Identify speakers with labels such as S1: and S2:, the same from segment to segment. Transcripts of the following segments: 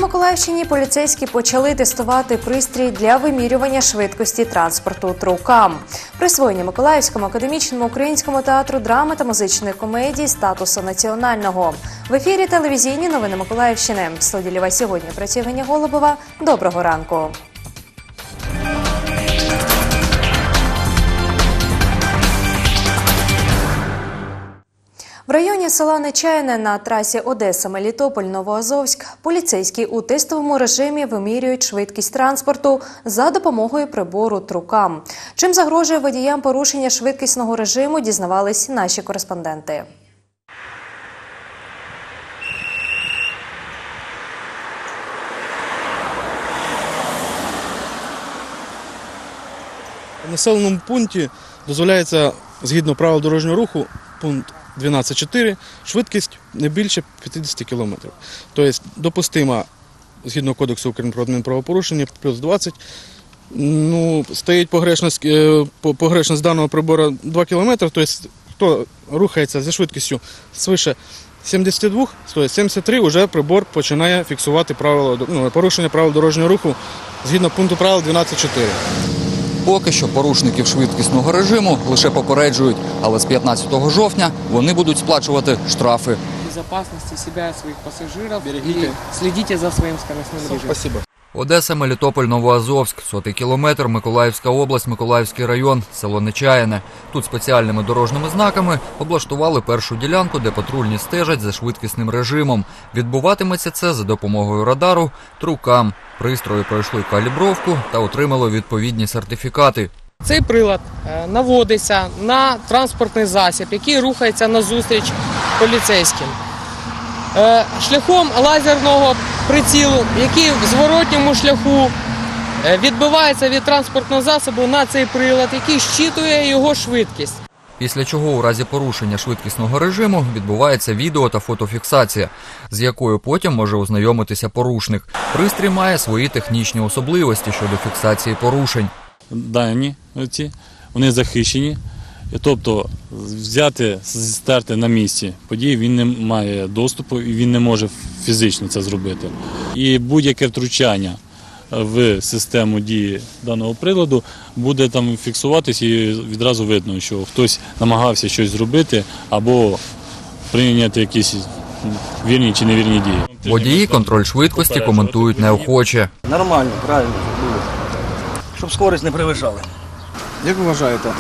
S1: Миколаївщині поліцейські почали тестувати пристрій для вимірювання швидкості транспорту «Трукам». Присвоєння Миколаївському академічному українському театру драми та музичної комедії статусу національного. В ефірі телевізійні новини Миколаївщини. В студії «Льва сьогодні» працює Ганя Голубова. Доброго ранку. В районі села Нечаяне на трасі Одеса-Мелітополь-Новоазовськ поліцейські у тестовому режимі вимірюють швидкість транспорту за допомогою прибору «Трукам». Чим загрожує водіям порушення швидкісного режиму, дізнавались наші кореспонденти.
S2: В населеному пункті дозволяється, згідно правил дорожнього руху, пункт 12.4, швидкість не більше 50 км. Тобто допустима, згідно Кодексу України про адмінправопорушення, плюс 20. Стоїть погрешність даного прибору 2 км, тобто хто рухається зі швидкістю свише 72, тобто 73, вже прибор починає фіксувати порушення правил дорожнього руху згідно пункту правил 12.4.
S3: Поки що порушників швидкісного режиму лише попереджують, але з 15 жовтня вони будуть сплачувати штрафи.
S4: Безпечності себе, своїх пасажирів і слідіть за своїм скоростним режимом.
S3: Одеса, Мелітополь, Новоазовськ, 100-й кілометр, Миколаївська область, Миколаївський район, село Нечаяне. Тут спеціальними дорожніми знаками облаштували першу ділянку, де патрульні стежать за швидкісним режимом. Відбуватиметься це за допомогою радару «Трукам». Пристрої пройшли калібровку та отримали відповідні сертифікати.
S4: Цей прилад наводиться на транспортний засіб, який рухається назустріч поліцейським. Шляхом лазерного прицілу, який в зворотньому шляху відбивається від транспортного засобу на цей прилад, який щитує його швидкість.
S3: Після чого у разі порушення швидкісного режиму відбувається відео та фотофіксація, з якою потім може ознайомитися порушник. Пристрій має свої технічні особливості щодо фіксації порушень.
S5: Дані вони захищені, тобто взяти, стерти на місці події він не має доступу і він не може фізично це зробити. І будь-яке втручання в систему дії даного приладу буде там фіксуватись і відразу видно, що хтось намагався щось зробити або прийняти якісь вірні чи невірні дії.
S3: Водії контроль швидкості коментують неохоче.
S6: Нормально, правильно було. Щоб скорість не перевищали.
S2: Як ви вважаєте?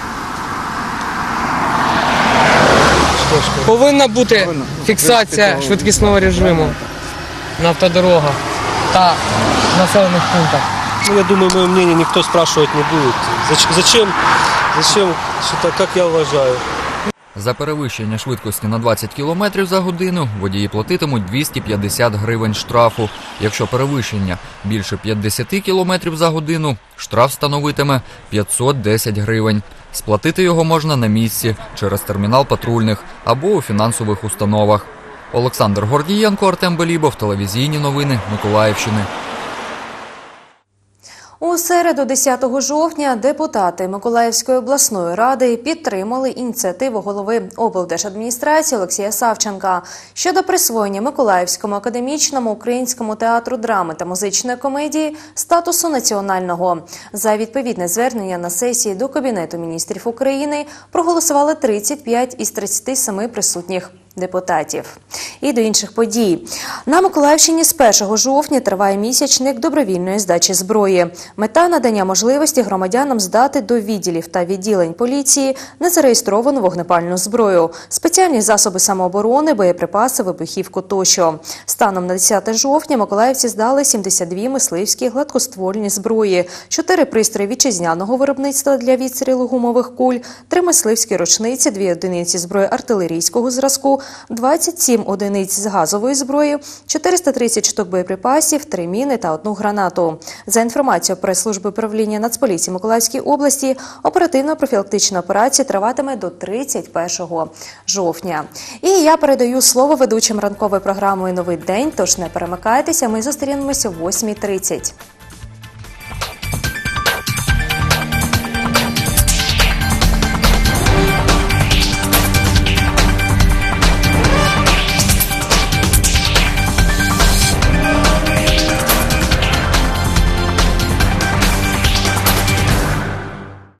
S4: Повинна бути фіксація швидкісного режиму на автодорогах та населених пунктах.
S6: Я думаю, моє мнение никто спрашивать не будет. Зачем, как я вважаю.
S3: За перевищення швидкості на 20 км за годину водії платитимуть 250 гривень штрафу. Якщо перевищення більше 50 км за годину, штраф становитиме 510 гривень. Сплатити його можна на місці, через термінал патрульних або у фінансових установах. Олександр Гордієнко, Артем Белібов, телевізійні новини Миколаївщини.
S1: У середу 10 жовтня депутати Миколаївської обласної ради підтримали ініціативу голови облдержадміністрації Олексія Савченка щодо присвоєння Миколаївському академічному українському театру драми та музичної комедії статусу національного. За відповідне звернення на сесії до Кабінету міністрів України проголосували 35 із 37 присутніх депутатів. І до інших подій. На Миколаївщині з 1 жовтня триває місячник добровільної здачі зброї. Мета – надання можливості громадянам здати до відділів та відділень поліції незареєстровану вогнепальну зброю, спеціальні засоби самооборони, боєприпаси, вибухівку тощо. Станом на 10 жовтня миколаївці здали 72 мисливські гладкоствольні зброї, 4 пристрої вітчизняного виробництва для відстрілу гумових куль, 3 мисливські рушниці, 2 одиниці зброї артилерійського зразку, 27 одиниць з газової зброї, 430 штук боєприпасів, 3 міни та 1 гранату. За інформацією прес-служби управління Нацполіції Миколаївської області, оперативно-профілактична операція триватиме до 31 жовтня. І я передаю слово ведучим ранкової програми «Новий день», тож не перемикайтеся, ми зустрінемося о 8:30.